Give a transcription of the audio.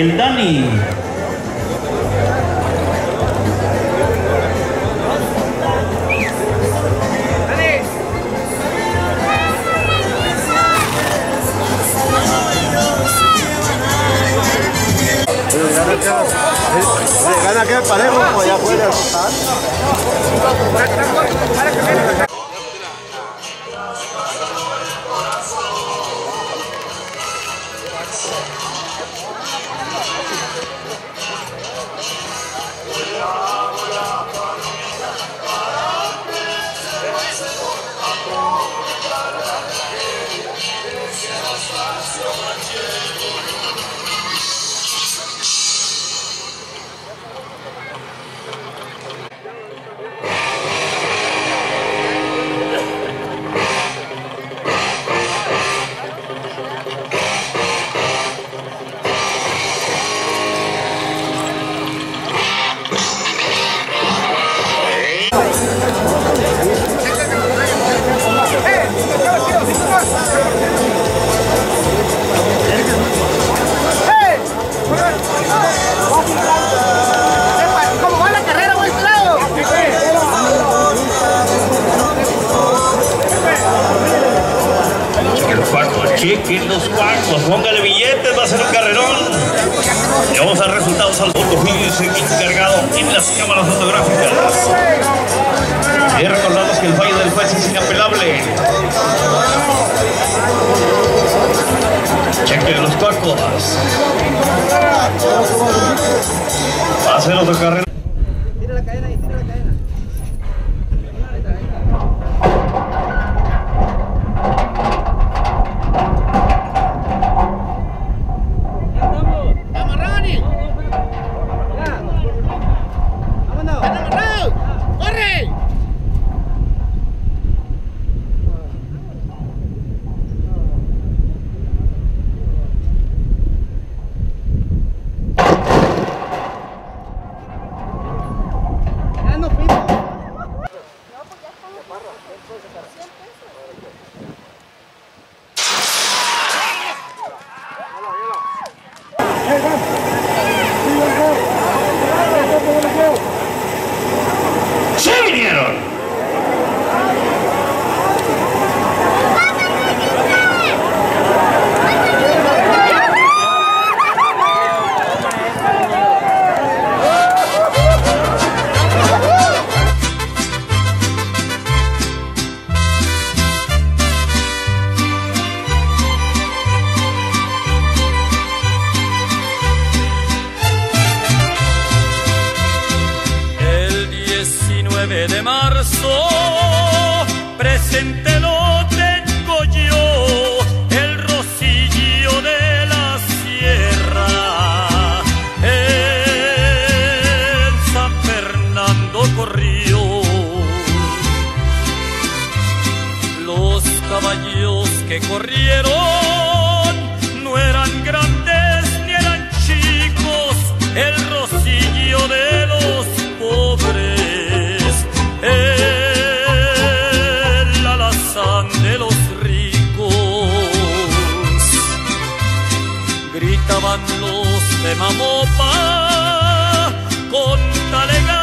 el Dani. Gana que parejo, pues ya puede Chequen los cuartos, póngale billetes, va a ser un carrerón. Y vamos a resultados al voto. Fíjense encargado en las cámaras fotográficas. Y recordamos que el fallo del juez es inapelable. Chequen los cuartos. Va a ser otro carrerón. Tira la cadena y tira la cadena. ¡Se vinieron! De marzo, presente lo tengo yo, el rocillo de la sierra, el San Fernando corrió. Los caballos que corrieron no eran grandes ni eran chicos, el rocillo de los pobres. El alazán de los ricos, gritaban los de Mamopa con tal